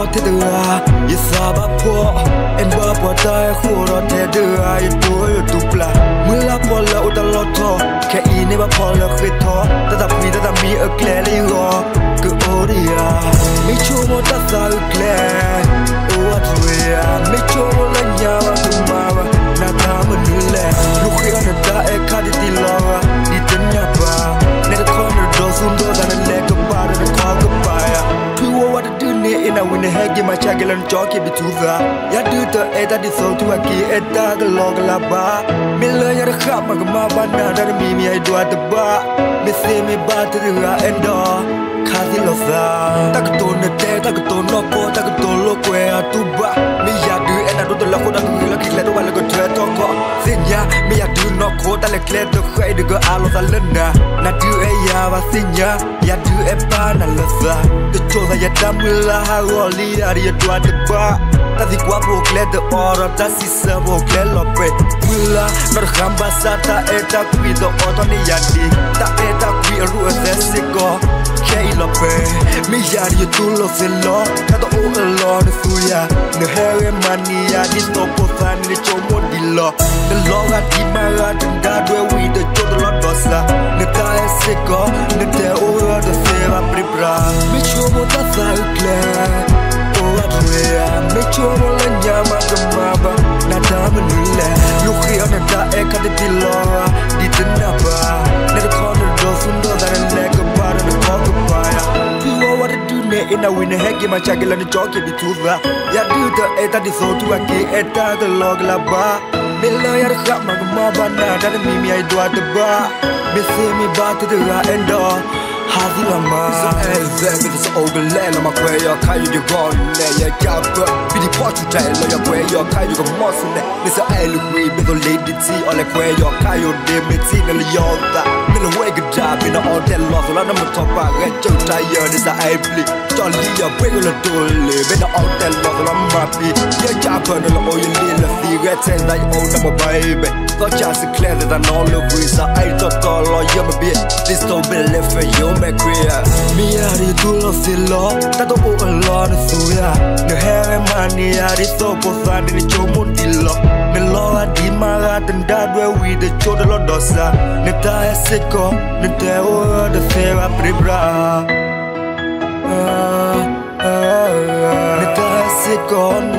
te dua ye saba po en ba po ta khu ro te dua ye to yo dupla mula po la uta loto ke ine ba po la khito ta mi a kle li go ke oria mi chumo ta sa kle o atria mi chumo la nya ba tu ma ba na ta manule lu khia na ta e ka di la di tnya ba ne the corner do sundo da na le ka ba da ka ka ba ya tu what to do ne ina win the head ma chagelan joke bi tu ga ya du to e da di so tu aki e da ga log la ba mi la ya kha ma ga ma ba na da mi mi ai do ta ba mi se mi ba ta ga endo Kazi lo sa tak to ne te tak to no ko tak to lo kwe tu ba mi ya du e na do la ko da ku la ki le do ba le ko tre to ko sinya mi ya du no ko da le kle to khai de ga a lo sa le na du e ya ba sinya ya du e pa na lo sa de cho da ya ta mi la ha ro li ya ri do ta ba ta di kwa bo kle de ora ta si sa bo kle lo pe mi la no khamba sa ta e ta ku do o to ni ya di ta e ta ku ru e se ko Lope, mi yari tu lo selo, cada uno lo de suya. Ne here mania, di topo fan ne chomo di lo. Ne loga di mara, da due we the chodo lo dosa. Ne ta esiko, ne te ora de seva pripra. Mi chomo ta sa ukle, o adrea. Mi chomo la nyama gamaba, na ta manule. Lukia na ta eka de di lo, di tenaba. Ne the corner do sundo da ne lega para ne koga. What to do ne ina win hegi ma chagela ni joke bi tuva ya du to eta di so tu aki eta the log la ba milla ya kha ma ba na da mi mi ai do ta ba mi se mi ba te da endo hazi la ma ze mi so ogle la ma kwe ya kai you go ne ya jab bi di pot tu tai la ya kwe ya kai you go mos ne mi so ai lu mi bi do lady ti ole kwe ya kai you de mi ti ne yo ta mi lo we ga job in all that loss la na ma top ba ga chou tai ya ni sa ai pli Jolly ya break la dole be the all that loss la ma bi ya job no la o you li la cigarette and like oh no my baby thought just clear that I know look we sa ai to lo ya ma bi this don't be left for you me queer mi ari tu lo silo ta to o lo na su ya ne here money ari so po sa ni chomo di lo me lo di ma ga tan da dwe we the chodo lo dosa ne ta esiko ne te o de seva pribra ne ta esiko